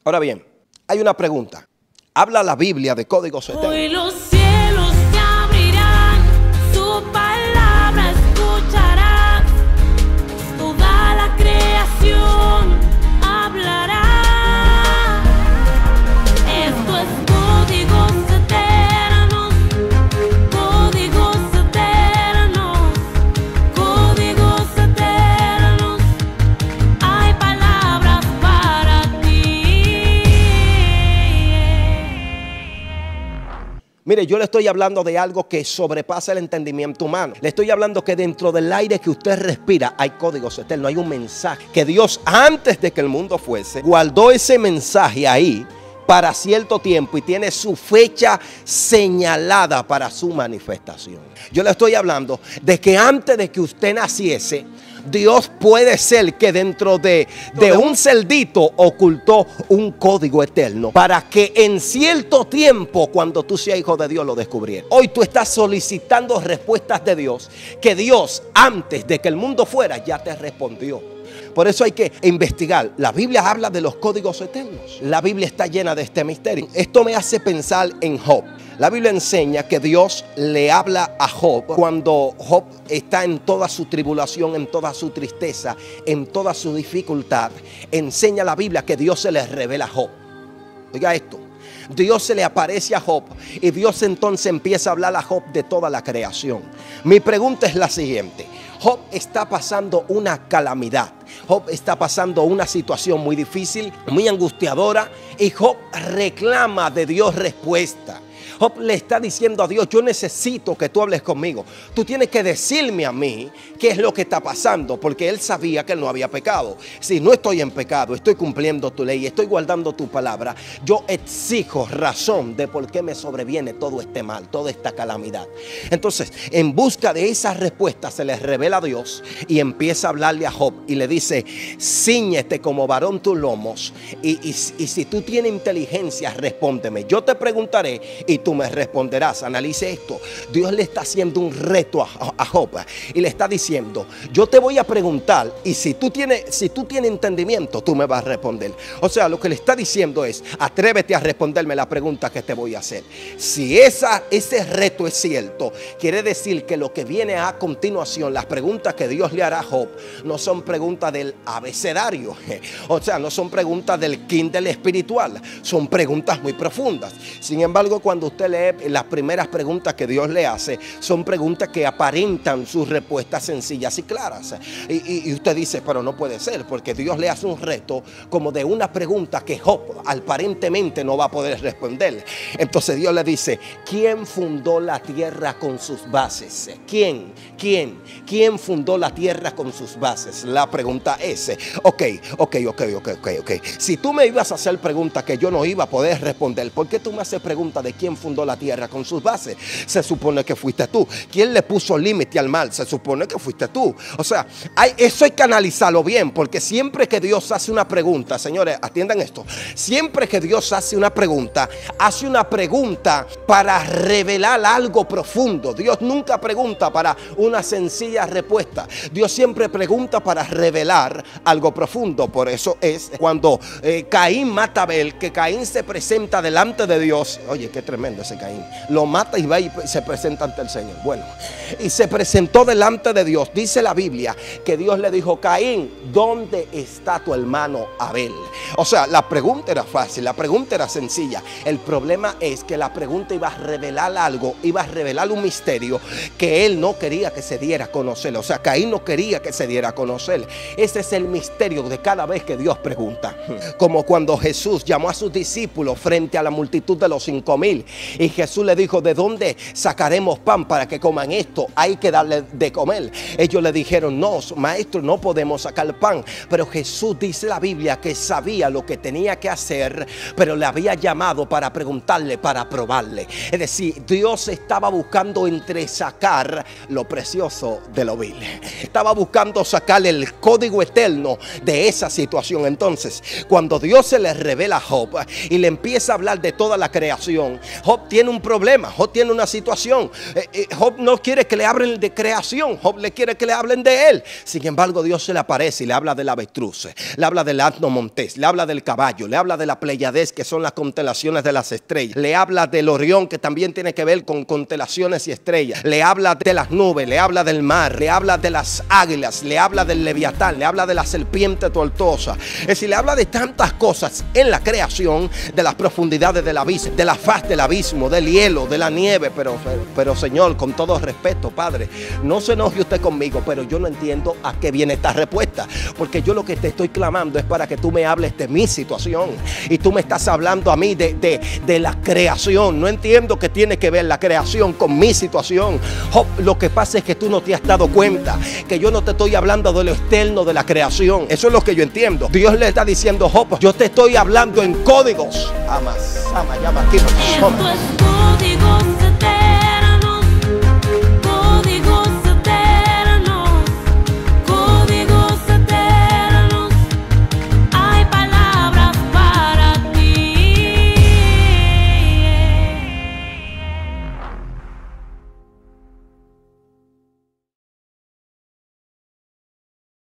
Ahora bien, hay una pregunta. ¿Habla la Biblia de códigos eternos? Hoy los cielos se abrirán, su palabra escucharás, toda la creación hablará. Esto es códigos eternos, códigos eternos, códigos eternos. Hay palabras para ti. Mire, yo le estoy hablando de algo que sobrepasa el entendimiento humano. Le estoy hablando que dentro del aire que usted respira hay códigos eternos, hay un mensaje que Dios, antes de que el mundo fuese, guardó ese mensaje ahí para cierto tiempo y tiene su fecha señalada para su manifestación. Yo le estoy hablando de que antes de que usted naciese, Dios puede ser que dentro de un celdito ocultó un código eterno para que en cierto tiempo, cuando tú seas hijo de Dios, lo descubriera. Hoy tú estás solicitando respuestas de Dios que Dios, antes de que el mundo fuera, ya te respondió. Por eso hay que investigar. La Biblia habla de los códigos eternos. La Biblia está llena de este misterio. Esto me hace pensar en Job. La Biblia enseña que Dios le habla a Job cuando Job está en toda su tribulación, en toda su tristeza, en toda su dificultad. Enseña la Biblia que Dios se le revela a Job. Oiga esto. Dios se le aparece a Job y Dios entonces empieza a hablar a Job de toda la creación. Mi pregunta es la siguiente. Job está pasando una calamidad. Job está pasando una situación muy difícil, muy angustiadora, y Job reclama de Dios respuesta. Job le está diciendo a Dios: yo necesito que tú hables conmigo. Tú tienes que decirme a mí qué es lo que está pasando, porque él sabía que él no había pecado. Si no estoy en pecado, estoy cumpliendo tu ley, estoy guardando tu palabra, yo exijo razón de por qué me sobreviene todo este mal, toda esta calamidad. Entonces, en busca de esa respuesta, se le revela a Dios y empieza a hablarle a Job y le dice: cíñete como varón tus lomos y si tú tienes inteligencia, respóndeme. Yo te preguntaré y tú me responderás. Analice esto. Dios le está haciendo un reto a Job y le está diciendo: yo te voy a preguntar y si tú tienes entendimiento, tú me vas a responder. O sea, lo que le está diciendo es: atrévete a responderme la pregunta que te voy a hacer. Si ese reto es cierto, quiere decir que lo que viene a continuación, las preguntas que Dios le hará a Job, no son preguntas del abecedario, o sea, no son preguntas del Kindle espiritual, son preguntas muy profundas. Sin embargo, cuando usted lee las primeras preguntas que Dios le hace, son preguntas que aparentan sus respuestas sencillas y claras. Y usted dice: pero no puede ser, porque Dios le hace un reto como de una pregunta que Job aparentemente no va a poder responder. Entonces Dios le dice: ¿quién fundó la tierra con sus bases? ¿Quién fundó la tierra con sus bases? La pregunta es: ok. Si tú me ibas a hacer preguntas que yo no iba a poder responder, ¿por qué tú me haces preguntas de quién fundó la tierra con sus bases? Se supone que fuiste tú. ¿Quién le puso límite al mal? Se supone que fuiste tú. O sea, eso hay que analizarlo bien, porque siempre que Dios hace una pregunta, señores, atiendan esto, siempre que Dios hace una pregunta para revelar algo profundo. Dios nunca pregunta para una sencilla respuesta. Dios siempre pregunta para revelar algo profundo. Por eso es cuando Caín mata a Abel, que Caín se presenta delante de Dios. Oye, qué tremendo ese Caín. Lo mata y va y se presenta ante el Señor. Bueno, y se presentó delante de Dios. Dice la Biblia que Dios le dijo: Caín, ¿dónde está tu hermano Abel? O sea, la pregunta era fácil, la pregunta era sencilla. El problema es que la pregunta iba a revelar algo, iba a revelar un misterio que él no quería que se diera a conocer. O sea, Caín no quería que se diera a conocer. Ese es el misterio de cada vez que Dios pregunta. Como cuando Jesús llamó a sus discípulos frente a la multitud de los 5,000 y Jesús le dijo: ¿de dónde sacaremos pan para que coman esto? Hay que darle de comer. Ellos le dijeron: no, maestro, no podemos sacar pan. Pero Jesús, dice la Biblia, que sabía lo que tenía que hacer, pero le había llamado para preguntarle, para probarle. Es decir, Dios estaba buscando entresacar lo precioso de lo vil. Estaba buscando sacar el código eterno de esa situación. Entonces, cuando Dios se le revela a Job y le empieza a hablar de toda la creación, Job Job tiene un problema, Job tiene una situación. Job no quiere que le hablen de creación, Job le quiere que le hablen de él. Sin embargo, Dios se le aparece y le habla del avestruz, le habla del asno montés, le habla del caballo, le habla de la Pleiades, que son las constelaciones de las estrellas, le habla del Orión, que también tiene que ver con constelaciones y estrellas, le habla de las nubes, le habla del mar, le habla de las águilas, le habla del leviatán, le habla de la serpiente tortuosa. Es decir, le habla de tantas cosas en la creación, de las profundidades del abismo, de la faz del abismo, del hielo, de la nieve. Pero Señor, con todo respeto, Padre, no se enoje usted conmigo, pero yo no entiendo a qué viene esta respuesta, porque yo lo que te estoy clamando es para que tú me hables de mi situación, y tú me estás hablando a mí de la creación. No entiendo qué tiene que ver la creación con mi situación. Job, lo que pasa es que tú no te has dado cuenta que yo no te estoy hablando de lo externo de la creación. Eso es lo que yo entiendo. Dios le está diciendo: Job, yo te estoy hablando en códigos. Amas, ama, llama aquí. Esto es códigos